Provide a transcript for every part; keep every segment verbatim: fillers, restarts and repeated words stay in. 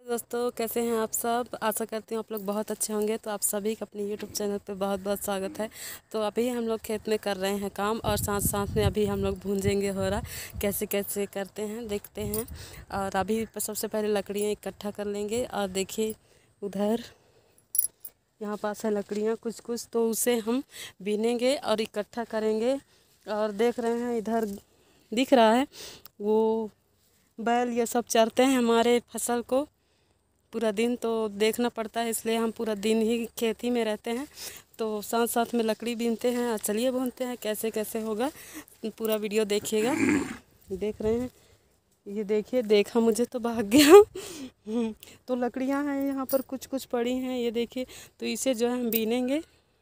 दोस्तों, कैसे हैं आप सब। आशा करती हूँ आप लोग बहुत अच्छे होंगे। तो आप सभी का अपने यूट्यूब चैनल पे बहुत बहुत स्वागत है। तो अभी हम लोग खेत में कर रहे हैं काम और साथ साथ में अभी हम लोग भूंजेंगे हो रहा कैसे कैसे करते हैं देखते हैं। और अभी सबसे पहले लकड़ियाँ इकट्ठा कर लेंगे। और देखिए उधर यहाँ पास है लकड़ियाँ कुछ कुछ, तो उसे हम बीनेंगे और इकट्ठा करेंगे। और देख रहे हैं इधर दिख रहा है वो बैल ये सब चरते हैं हमारे फसल को। पूरा दिन तो देखना पड़ता है, इसलिए हम पूरा दिन ही खेती में रहते हैं। तो साथ साथ में लकड़ी बीनते हैं। और चलिए भूनते हैं कैसे कैसे होगा, पूरा वीडियो देखिएगा। देख रहे हैं ये, देखिए देखा मुझे तो भाग गया। तो लकड़ियां हैं यहाँ पर कुछ कुछ पड़ी हैं, ये देखिए। तो इसे जो है हम बीनेंगे।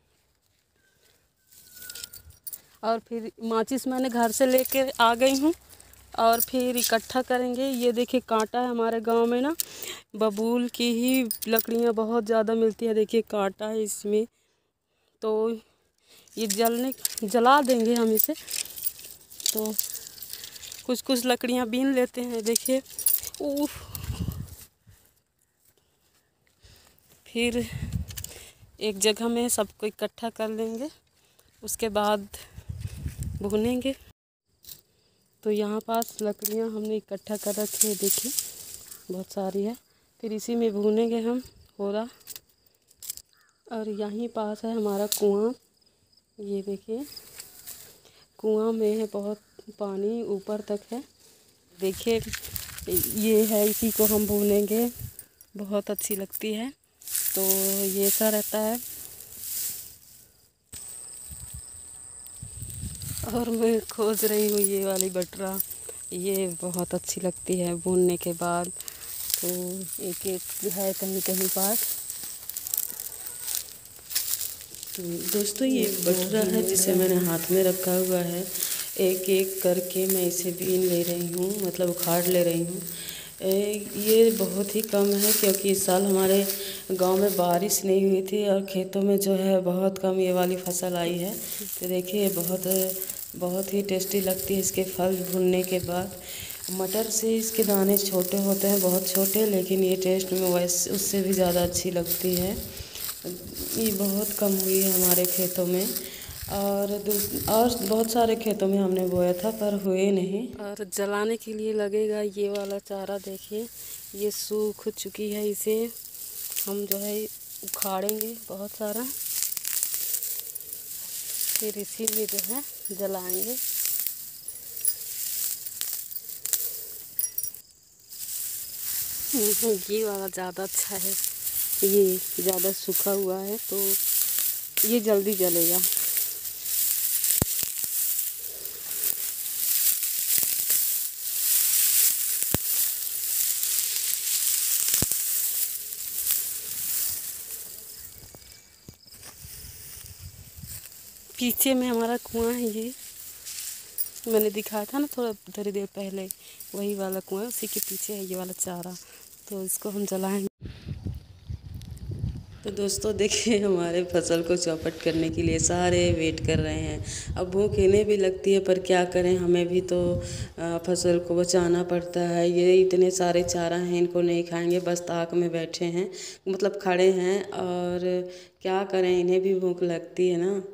और फिर माचिस मैंने घर से लेके आ गई हूँ और फिर इकट्ठा करेंगे। ये देखिए कांटा है हमारे गांव में ना, बबूल की ही लकड़ियाँ बहुत ज़्यादा मिलती है। देखिए कांटा है इसमें, तो ये जलने जला देंगे हम इसे। तो कुछ कुछ लकड़ियाँ बीन लेते हैं। देखिए उफ, फिर एक जगह में सबको इकट्ठा कर लेंगे, उसके बाद भूनेंगे। तो यहाँ पास लकड़ियाँ हमने इकट्ठा कर रखी है, देखिए बहुत सारी है। फिर इसी में भूनेंगे हम हो रहा। और यहीं पास है हमारा कुआं, ये देखिए कुआं में है बहुत पानी ऊपर तक है। देखिए ये है, इसी को हम भूनेंगे, बहुत अच्छी लगती है। तो ये सा रहता है। और मैं खोज रही हूँ ये वाली बटरा, ये बहुत अच्छी लगती है भूनने के बाद। तो एक एक है कहीं कहीं पास। तो दोस्तों ये बटरा है जिसे मैंने हाथ में रखा हुआ है। एक एक करके मैं इसे बीन ले रही हूँ, मतलब उखाड़ ले रही हूँ। ये बहुत ही कम है क्योंकि इस साल हमारे गांव में बारिश नहीं हुई थी और खेतों में जो है बहुत कम ये वाली फसल आई है। तो देखिए बहुत बहुत ही टेस्टी लगती है इसके फल भुनने के बाद। मटर से इसके दाने छोटे होते हैं, बहुत छोटे, लेकिन ये टेस्ट में वैसे उससे भी ज़्यादा अच्छी लगती है। ये बहुत कम हुई है हमारे खेतों में, और और बहुत सारे खेतों में हमने बोया था पर हुए नहीं। और जलाने के लिए लगेगा ये वाला चारा। देखिए ये सूख चुकी है, इसे हम जो है उखाड़ेंगे बहुत सारा, फिर इसी में जो है जलाएंगे। ये वाला ज़्यादा अच्छा है, ये ज़्यादा सूखा हुआ है तो ये जल्दी जलेगा। पीछे में हमारा कुआं है, ये मैंने दिखाया था ना थोड़ा थोड़ी देर पहले, वही वाला कुआं, उसी के पीछे है ये वाला चारा। तो इसको हम जलाएंगे। तो दोस्तों देखिए हमारे फसल को चौपट करने के लिए सारे वेट कर रहे हैं। अब भूख इन्हें भी लगती है पर क्या करें, हमें भी तो फसल को बचाना पड़ता है। ये इतने सारे चारा हैं, इनको नहीं खाएंगे, बस ताक में बैठे हैं, मतलब खड़े हैं। और क्या करें, इन्हें भी भूख लगती है ना।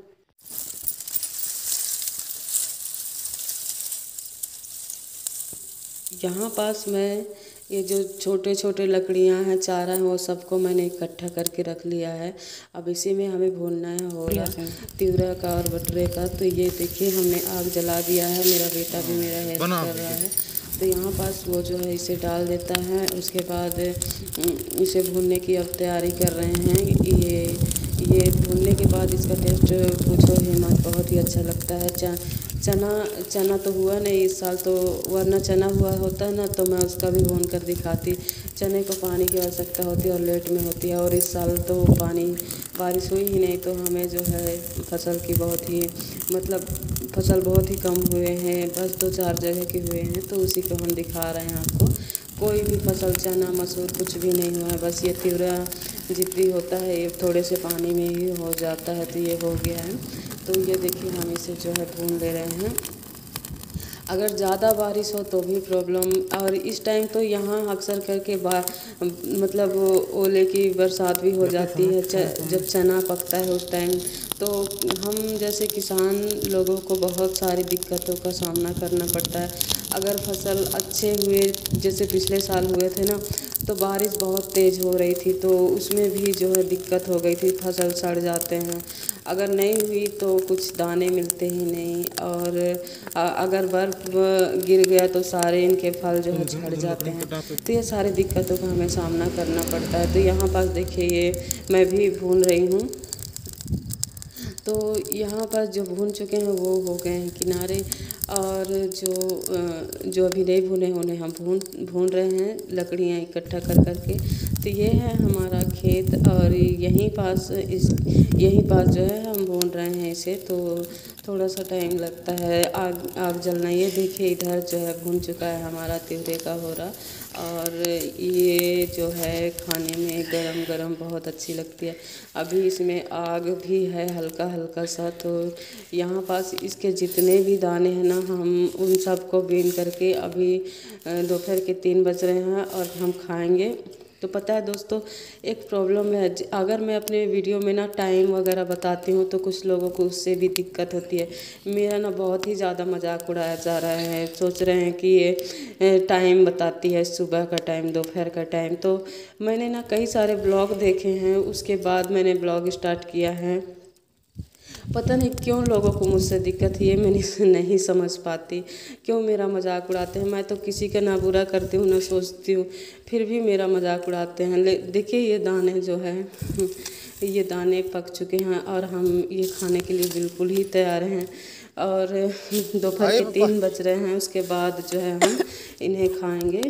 यहाँ पास मैं ये जो छोटे छोटे लकड़ियाँ हैं, चारा हैं, वो सबको मैंने इकट्ठा करके रख लिया है। अब इसी में हमें भूनना है हो रहा तिवरा का और बटुरे का। तो ये देखिए हमने आग जला दिया है, मेरा बेटा भी मेरा हेल्प कर रहा है। तो यहाँ पास वो जो है इसे डाल देता है, उसके बाद इसे भूनने की अब तैयारी कर रहे हैं। ये ये भूनने के बाद इसका टेस्ट पूछो ही मत, बहुत ही अच्छा लगता है। चा चना चना तो हुआ नहीं इस साल, तो वरना चना हुआ होता है ना तो मैं उसका भी भून कर दिखाती। चने को पानी की आवश्यकता होती है और लेट में होती है, और इस साल तो पानी बारिश हुई ही नहीं, तो हमें जो है फसल की बहुत ही मतलब फसल बहुत ही कम हुए हैं, बस दो चार जगह के हुए हैं। तो उसी को हम दिखा रहे हैं आपको। कोई भी फसल चना मसूर कुछ भी नहीं हुआ है, बस ये तिवरा जितनी होता है ये थोड़े से पानी में ही हो जाता है। तो ये हो गया है। तो ये देखिए हम इसे जो है भून ले रहे हैं। अगर ज़्यादा बारिश हो तो भी प्रॉब्लम। और इस टाइम तो यहाँ अक्सर करके बा मतलब ओले की बरसात भी हो जाती है च, जब चना पकता है उस टाइम। तो हम जैसे किसान लोगों को बहुत सारी दिक्कतों का सामना करना पड़ता है। अगर फसल अच्छे हुए जैसे पिछले साल हुए थे ना, तो बारिश बहुत तेज़ हो रही थी, तो उसमें भी जो है दिक्कत हो गई थी, फसल सड़ जाते हैं। अगर नहीं हुई तो कुछ दाने मिलते ही नहीं, और अगर बर्फ़ गिर गया तो सारे इनके फल जो है झड़ जाते हैं। तो ये सारी दिक्कतों का हमें सामना करना पड़ता है। तो यहाँ पास देखिए ये मैं भी भून रही हूँ। तो यहाँ पर जो भून चुके हैं वो हो गए हैं किनारे, और जो जो अभी नहीं भुने उन्हें हम भून भून रहे हैं लकड़ियाँ इकट्ठा कर कर के। तो ये है हमारा खेत, और यहीं पास इस यहीं पास जो है हम भून रहे हैं इसे। तो थोड़ा सा टाइम लगता है आग आग जलना। ये देखिए इधर जो है भून चुका है हमारा तिवरे का होरा, और ये जो है खाने में गरम गरम बहुत अच्छी लगती है। अभी इसमें आग भी है हल्का हल्का सा। तो यहाँ पास इसके जितने भी दाने हैं ना, हम उन सब को बीन करके अभी दोपहर के तीन बज रहे हैं और हम खाएंगे। तो पता है दोस्तों, एक प्रॉब्लम है, अगर मैं अपने वीडियो में ना टाइम वगैरह बताती हूँ तो कुछ लोगों को उससे भी दिक्कत होती है। मेरा ना बहुत ही ज़्यादा मजाक उड़ाया जा रहा है, सोच रहे हैं कि ये टाइम बताती है, सुबह का टाइम, दोपहर का टाइम। तो मैंने ना कई सारे ब्लॉग देखे हैं, उसके बाद मैंने ब्लॉग स्टार्ट किया है। पता नहीं क्यों लोगों को मुझसे दिक्कत है, ये मैं नहीं समझ पाती, क्यों मेरा मजाक उड़ाते हैं। मैं तो किसी का ना बुरा करती हूँ ना सोचती हूँ, फिर भी मेरा मजाक उड़ाते हैं। ले देखिए ये दाने जो है ये दाने पक चुके हैं और हम ये खाने के लिए बिल्कुल ही तैयार हैं। और दोपहर के तीन बज रहे हैं, उसके बाद जो है हम इन्हें खाएंगे।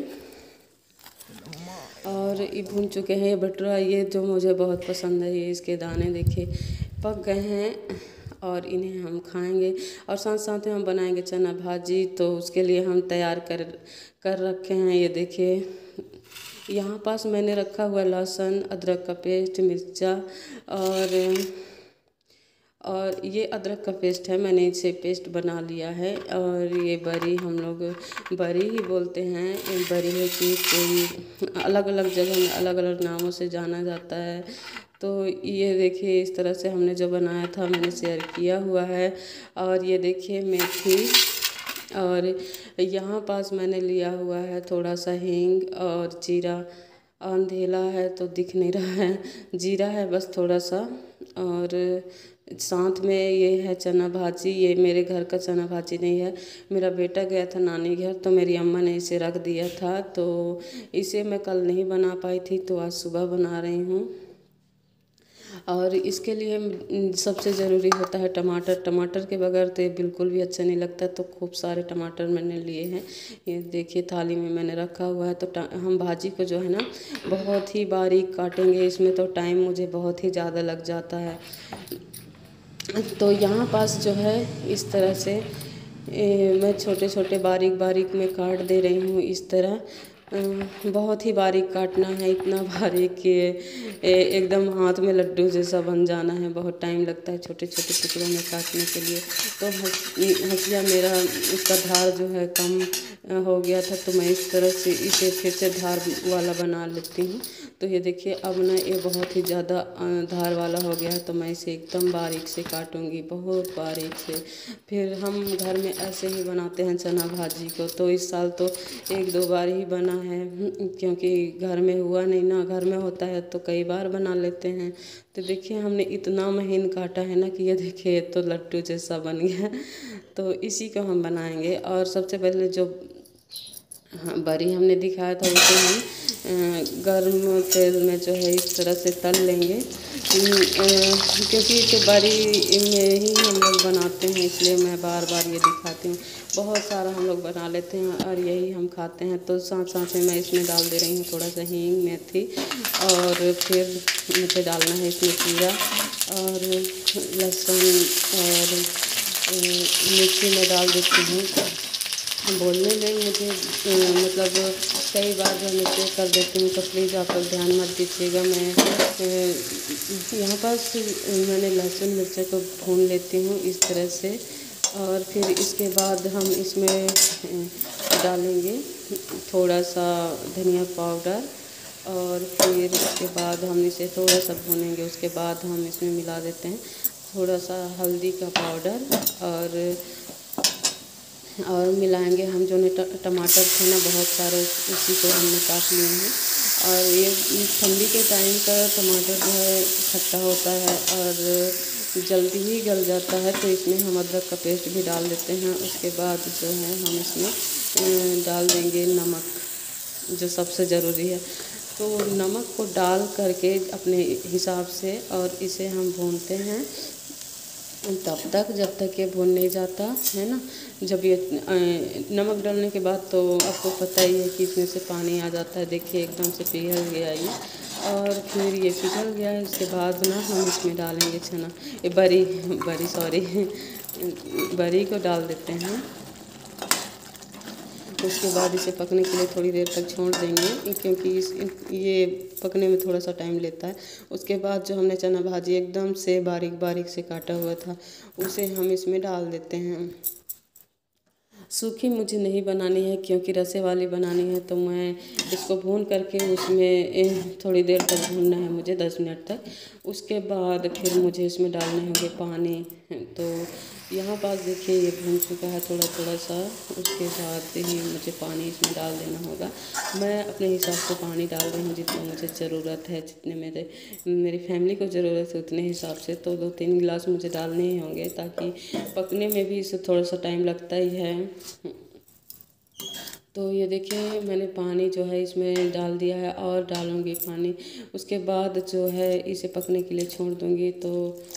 और ये भून चुके हैं ये भटूरा, ये जो मुझे बहुत पसंद है। ये इसके दाने देखिए पक गए हैं और इन्हें हम खाएंगे। और साथ साथ में हम बनाएंगे चना भाजी, तो उसके लिए हम तैयार कर कर रखे हैं। ये देखिए यहाँ पास मैंने रखा हुआ लहसुन, अदरक का पेस्ट, मिर्चा, और और ये अदरक का पेस्ट है, मैंने इसे पेस्ट बना लिया है। और ये बरी, हम लोग बरी ही बोलते हैं, बरी है कि कोई अलग अलग जगह में अलग अलग नामों से जाना जाता है। तो ये देखिए इस तरह से हमने जो बनाया था मैंने शेयर किया हुआ है। और ये देखिए मेथी, और यहाँ पास मैंने लिया हुआ है थोड़ा सा हींग और जीरा। अंधेला है तो दिख नहीं रहा है, जीरा है बस थोड़ा सा। और साथ में ये है चना भाजी। ये मेरे घर का चना भाजी नहीं है, मेरा बेटा गया था नानी घर तो मेरी अम्मा ने इसे रख दिया था। तो इसे मैं कल नहीं बना पाई थी, तो आज सुबह बना रही हूँ। और इसके लिए सबसे ज़रूरी होता है टमाटर। टमाटर के बगैर तो ये बिल्कुल भी अच्छा नहीं लगता। तो खूब सारे टमाटर मैंने लिए हैं, ये देखिए थाली में मैंने रखा हुआ है। तो हम भाजी को जो है ना बहुत ही बारीक काटेंगे, इसमें तो टाइम मुझे बहुत ही ज़्यादा लग जाता है। तो यहाँ पास जो है इस तरह से ए, मैं छोटे छोटे बारीक बारीक में काट दे रही हूँ इस तरह। बहुत ही बारीक काटना है, इतना बारीक कि एकदम हाथ में लड्डू जैसा बन जाना है। बहुत टाइम लगता है छोटे छोटे टुकड़ों में काटने के लिए। तो हंसिया मेरा इसका धार जो है कम हो गया था, तो मैं इस तरह से इसे फिर से धार वाला बना लेती हूँ। तो ये देखिए अब ना ये बहुत ही ज़्यादा धार वाला हो गया है, तो मैं इसे एकदम बारीक से काटूँगी, बहुत बारीक से। फिर हम घर में ऐसे ही बनाते हैं चना भाजी को। तो इस साल तो एक दो बार ही बना है, क्योंकि घर में हुआ नहीं ना, घर में होता है तो कई बार बना लेते हैं। तो देखिए हमने इतना महीन काटा है ना कि ये देखिए तो लड्डू जैसा बन गया। तो इसी को हम बनाएंगे। और सबसे पहले जो हाँ बरी हमने दिखाया था उसे हम गर्म तेल में जो है इस तरह से तल लेंगे, क्योंकि इसे बरी में ही हम लोग बनाते हैं, इसलिए मैं बार बार ये दिखाती हूँ। बहुत सारा हम लोग बना लेते हैं और यही हम खाते हैं। तो साथ साथ में मैं इसमें डाल दे रही हूँ थोड़ा सा हींग, मेथी, और फिर मुझे डालना है इसमें जीरा और लहसुन और मिर्ची मैं डाल देती हूँ। बोलने में मुझे मतलब कई बार मैं मिस्टेक कर देती हूँ, तो प्लीज़ आप लोग ध्यान मत दीजिएगा। मैं यहाँ पास मैंने लहसुन मिर्चा को भून लेती हूँ इस तरह से। और फिर इसके बाद हम इसमें डालेंगे थोड़ा सा धनिया पाउडर और फिर उसके बाद हम इसे थोड़ा सा भूनेंगे। उसके बाद हम इसमें मिला देते हैं थोड़ा सा हल्दी का पाउडर और और मिलाएंगे हम जो ने टमाटर थे ना बहुत सारे, उसी को हमने काट लिए हैं। और ये ठंडी के टाइम का टमाटर जो है खट्टा होता है और जल्दी ही गल जाता है, तो इसमें हम अदरक का पेस्ट भी डाल देते हैं। उसके बाद जो है हम इसमें डाल देंगे नमक, जो सबसे ज़रूरी है। तो नमक को डाल करके अपने हिसाब से और इसे हम भूनते हैं तब तक जब तक ये भून नहीं जाता है ना। जब ये नमक डालने के बाद तो आपको पता ही है कि इसमें से पानी आ जाता है। देखिए एकदम से पिघल गया ये, और फिर ये पिघल गया है। उसके बाद ना हम इसमें डालेंगे चना, ये बरी बरी सॉरी बरी को डाल देते हैं। उसके बाद इसे पकने के लिए थोड़ी देर तक छोड़ देंगे, क्योंकि इस ये पकने में थोड़ा सा टाइम लेता है। उसके बाद जो हमने चना भाजी एकदम से बारीक बारीक से काटा हुआ था, उसे हम इसमें डाल देते हैं। सूखी मुझे नहीं बनानी है, क्योंकि रसे वाली बनानी है, तो मैं इसको भून करके उसमें थोड़ी देर तक भूनना है मुझे, दस मिनट तक। उसके बाद फिर मुझे इसमें डालने होंगे पानी। तो यहाँ पास देखिए ये भून चुका है थोड़ा थोड़ा सा। उसके बाद ही मुझे पानी इसमें डाल देना होगा। मैं अपने हिसाब से पानी डाल रही हूँ जितना मुझे ज़रूरत है, जितने मेरे मेरी फैमिली को ज़रूरत है उतने हिसाब से। तो दो तीन गिलास मुझे डालने ही होंगे, ताकि पकने में भी इसे थोड़ा सा टाइम लगता ही है। तो ये देखिए मैंने पानी जो है इसमें डाल दिया है और डालूँगी पानी। उसके बाद जो है इसे पकने के लिए छोड़ दूँगी। तो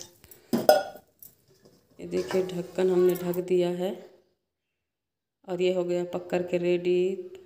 ये देखिए ढक्कन हमने ढक दिया है और ये हो गया पक कर के रेडी।